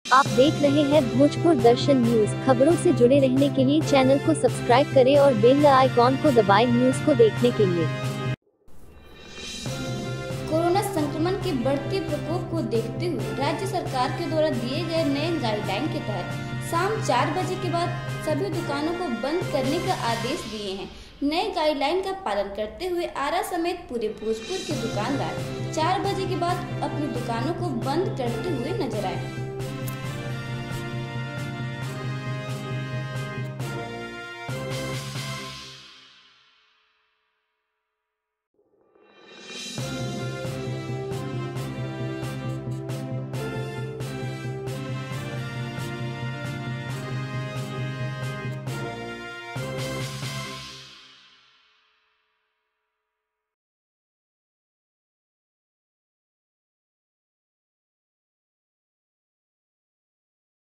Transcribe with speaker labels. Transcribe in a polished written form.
Speaker 1: आप देख रहे हैं भोजपुर दर्शन न्यूज। खबरों से जुड़े रहने के लिए चैनल को सब्सक्राइब करें और बेल आइकॉन को दबाएं न्यूज को देखने के लिए।
Speaker 2: कोरोना संक्रमण के बढ़ते प्रकोप को देखते हुए राज्य सरकार के द्वारा दिए गए नए गाइडलाइन के तहत शाम 4 बजे के बाद सभी दुकानों को बंद करने का आदेश दिए हैं। नए गाइडलाइन का पालन करते हुए आरा समेत पूरे भोजपुर के दुकानदार 4 बजे के बाद अपनी दुकानों को बंद करते हुए नजर आए।